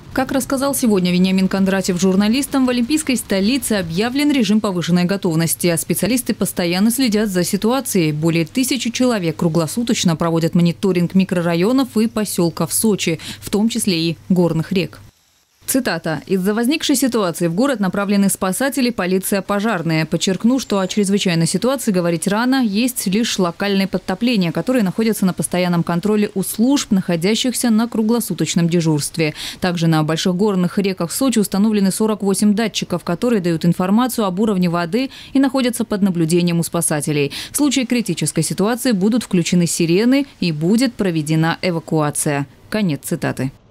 Как рассказал сегодня Вениамин Кондратьев журналистам, в олимпийской столице объявлен режим повышенной готовности, а специалисты постоянно следят за ситуацией. Более 1000 человек круглосуточно проводят мониторинг микрорайонов и поселков Сочи, в том числе и горных рек. Цитата. «Из-за возникшей ситуации в город направлены спасатели, полиция, пожарные. Подчеркну, что о чрезвычайной ситуации говорить рано, есть лишь локальные подтопления, которые находятся на постоянном контроле у служб, находящихся на круглосуточном дежурстве. Также на больших горных реках Сочи установлены 48 датчиков, которые дают информацию об уровне воды и находятся под наблюдением у спасателей. В случае критической ситуации будут включены сирены и будет проведена эвакуация». Конец цитаты.